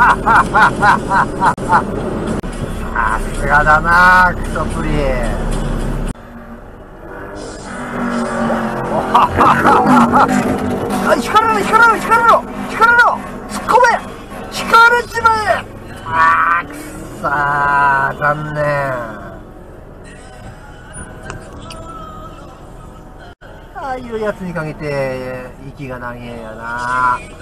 さすがだなクソプリ。引かれろ引かれろ引かれろ引かれろ、突っ込め、引かれちまえ。あーくっさー、残念。ああいうやつに限って息が長えやな。